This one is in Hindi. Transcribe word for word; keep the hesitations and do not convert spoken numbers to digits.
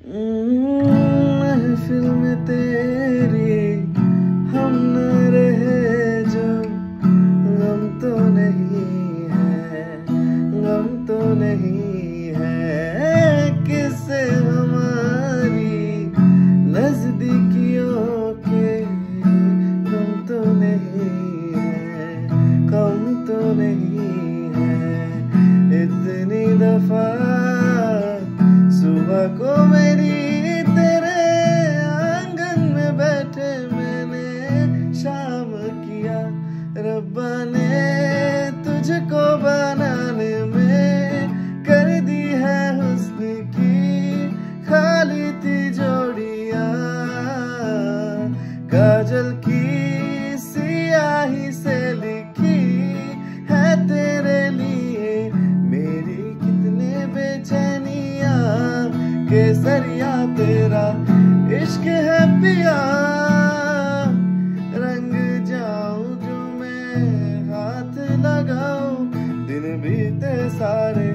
महफिल में तेरी हम न रहे जो, गम तो नहीं है, गम तो नहीं है। किससे हमारी नजदीकियों के गम तो नहीं है, कम तो नहीं है। इतनी दफा सुबह को मेरी तेरे आंगन में बैठे मैंने शाम किया। रब्बा ने तुझको बनाने में कर दी है हुस्न की खाली थी जोड़ियां। काजल की सियाही से लिखी है तेरे लिए मेरी कितने बेचैनियां। केसरिया तेरा इश्क है पिया, रंग जाऊं जो मैं हाथ लगाऊं। दिन बीते सारे